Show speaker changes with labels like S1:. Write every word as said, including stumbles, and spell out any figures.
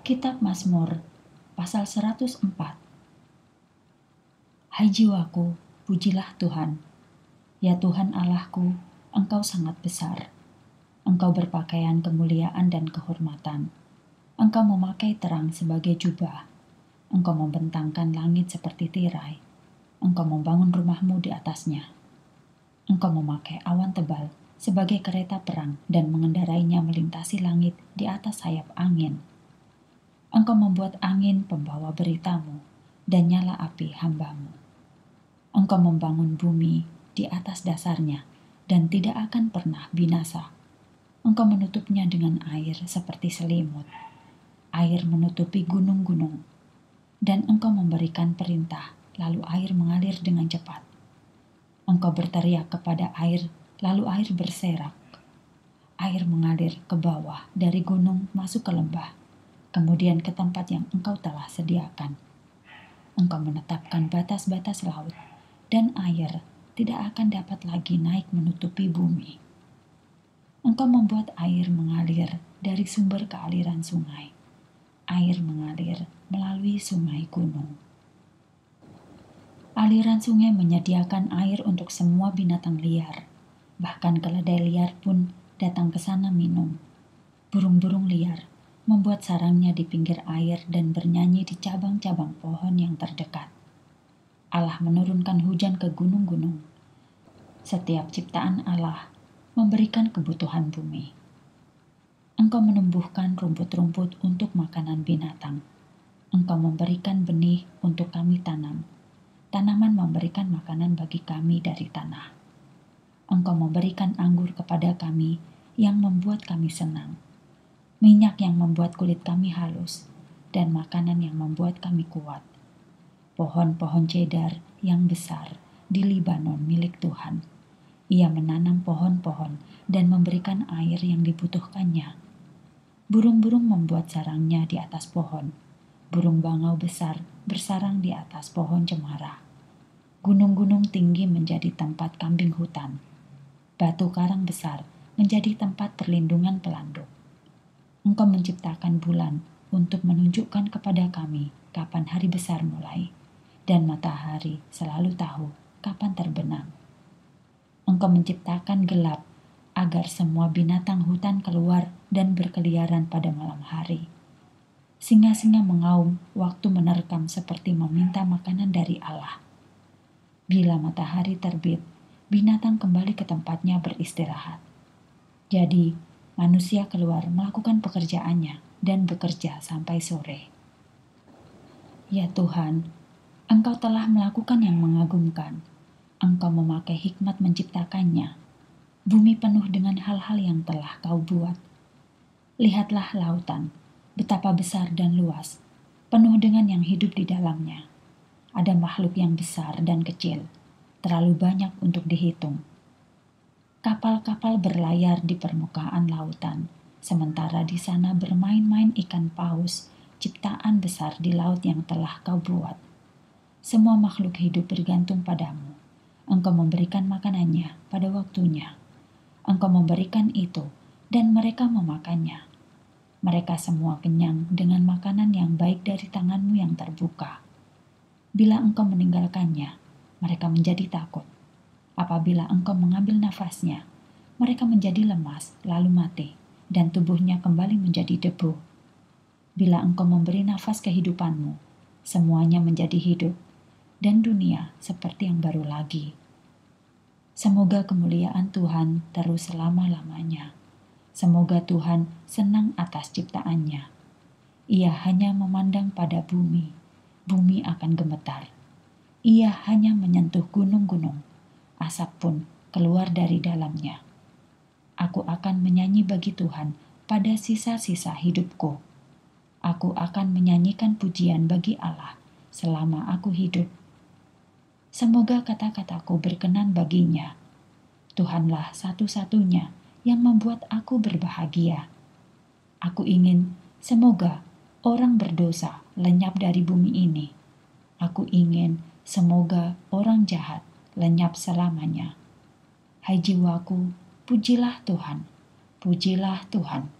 S1: Kitab Mazmur, pasal seratus empat. Hai jiwaku, pujilah Tuhan. Ya Tuhan Allahku, Engkau sangat besar. Engkau berpakaian kemuliaan dan kehormatan. Engkau memakai terang sebagai jubah. Engkau membentangkan langit seperti tirai. Engkau membangun rumahmu di atasnya. Engkau memakai awan tebal sebagai kereta perang dan mengendarainya melintasi langit di atas sayap angin. Engkau membuat angin pembawa beritamu dan nyala api hambamu. Engkau membangun bumi di atas dasarnya dan tidak akan pernah binasa. Engkau menutupnya dengan air seperti selimut. Air menutupi gunung-gunung. Dan engkau memberikan perintah, lalu air mengalir dengan cepat. Engkau berteriak kepada air, lalu air berserak. Air mengalir ke bawah dari gunung masuk ke lembah, kemudian ke tempat yang engkau telah sediakan. Engkau menetapkan batas-batas laut, dan air tidak akan dapat lagi naik menutupi bumi. Engkau membuat air mengalir dari sumber ke aliran sungai. Air mengalir melalui sungai gunung. Aliran sungai menyediakan air untuk semua binatang liar. Bahkan keledai liar pun datang ke sana minum. Burung-burung liar membuat sarangnya di pinggir air dan bernyanyi di cabang-cabang pohon yang terdekat. Allah menurunkan hujan ke gunung-gunung. Setiap ciptaan Allah memberikan kebutuhan bumi. Engkau menumbuhkan rumput-rumput untuk makanan binatang. Engkau memberikan benih untuk kami tanam. Tanaman memberikan makanan bagi kami dari tanah. Engkau memberikan anggur kepada kami yang membuat kami senang. Minyak yang membuat kulit kami halus, dan makanan yang membuat kami kuat. Pohon-pohon cedar yang besar di Libanon milik Tuhan. Ia menanam pohon-pohon dan memberikan air yang dibutuhkannya. Burung-burung membuat sarangnya di atas pohon. Burung bangau besar bersarang di atas pohon cemara. Gunung-gunung tinggi menjadi tempat kambing hutan. Batu karang besar menjadi tempat perlindungan pelanduk. Engkau menciptakan bulan untuk menunjukkan kepada kami kapan hari besar mulai, dan matahari selalu tahu kapan terbenam. Engkau menciptakan gelap agar semua binatang hutan keluar dan berkeliaran pada malam hari. Singa-singa mengaum waktu menerkam seperti meminta makanan dari Allah. Bila matahari terbit, binatang kembali ke tempatnya beristirahat. Jadi, manusia keluar melakukan pekerjaannya dan bekerja sampai sore. Ya Tuhan, Engkau telah melakukan yang mengagumkan. Engkau memakai hikmat menciptakannya. Bumi penuh dengan hal-hal yang telah Kau buat. Lihatlah lautan, betapa besar dan luas, penuh dengan yang hidup di dalamnya. Ada makhluk yang besar dan kecil, terlalu banyak untuk dihitung. Kapal-kapal berlayar di permukaan lautan, sementara di sana bermain-main ikan paus, ciptaan besar di laut yang telah Kau buat. Semua makhluk hidup bergantung padamu. Engkau memberikan makanannya pada waktunya. Engkau memberikan itu, dan mereka memakannya. Mereka semua kenyang dengan makanan yang baik dari tanganmu yang terbuka. Bila Engkau meninggalkannya, mereka menjadi takut. Apabila Engkau mengambil nafasnya, mereka menjadi lemas lalu mati, dan tubuhnya kembali menjadi debu. Bila Engkau memberi nafas kehidupanmu, semuanya menjadi hidup, dan dunia seperti yang baru lagi. Semoga kemuliaan Tuhan terus selama-lamanya. Semoga Tuhan senang atas ciptaannya. Ia hanya memandang pada bumi, bumi akan gemetar. Ia hanya menyentuh gunung-gunung, asap pun keluar dari dalamnya. Aku akan menyanyi bagi Tuhan pada sisa-sisa hidupku. Aku akan menyanyikan pujian bagi Allah selama aku hidup. Semoga kata-kataku berkenan baginya. Tuhanlah satu-satunya yang membuat aku berbahagia. Aku ingin semoga orang berdosa lenyap dari bumi ini. Aku ingin semoga orang jahat lenyap selamanya. Hai jiwaku, pujilah Tuhan, pujilah Tuhan.